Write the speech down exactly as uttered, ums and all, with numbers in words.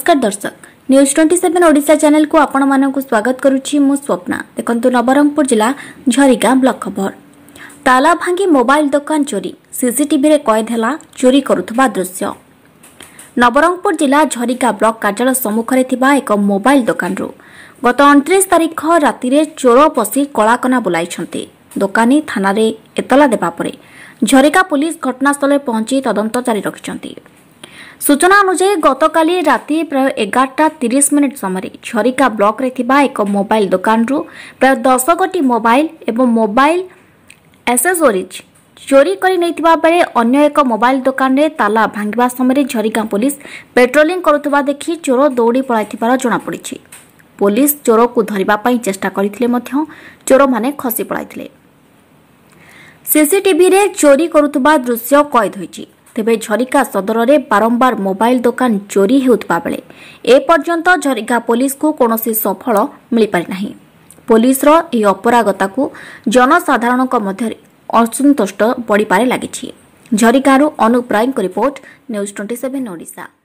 नमस्कार दर्शक news twenty seven Odisha channel को आपण मानक स्वागत करुच्ची मु स्वप्ना। देखंतु नवरंगपुर जिला झरिका ब्लॉक खबर। ताला भांगी मोबाइल दुकान चोरी सीसीटीवी रे कैद हैला चोरी करुथबा दृश्य। नवरंगपुर जिला झरिका ब्लॉक कार्यालय सम्मुखरे थिबा एक मोबाइल दुकान रु गत उनतीस तारिख राति रे चोर पसी कलाकना बुलाइछन्ते। दुकानी थाना रे एतला देबा परे झरिका पुलिस घटनास्थल पहुंची तदंत जारी रखिछन्ते। सूचना अनुसार गतकाली राति प्राय एगारटा तीस मिनिट समय झरिका ब्लॉक रे थिबा एक मोबाइल दुकान रु प्राय दस गोटी मोबाइल एवं मोबाइल एसेसोरीज चोरी करी नैथिबा बेले अन्य एक मोबाइल दुकान रे ताला भांगिबा समय झरिका पुलिस पेट्रोलिंग करुथबा देखि चोर दौड़ी पळाइथिबार जणा पड़िछि। पुलिस चोर को धरिबा पई चेष्टा करिथिले मध्य चोर माने खसी पळाइथिले। सीसीटीवी रे चोरी करुथबा दृश्य कैद होइछि। तेबे झरिका सदर रे बारंबार मोबाइल दुकान चोरी हेउथबा बेले ए पर्यंत झरिका पुलिस को कोनोसी सफल मिली पारि नाही। पुलिस रो ए अपरागता को जनसाधारण को मध्य असंतुष्ट बढ़ी पारे लागिछि। झरिकारू अनुप राय को report news twenty seven Odisha.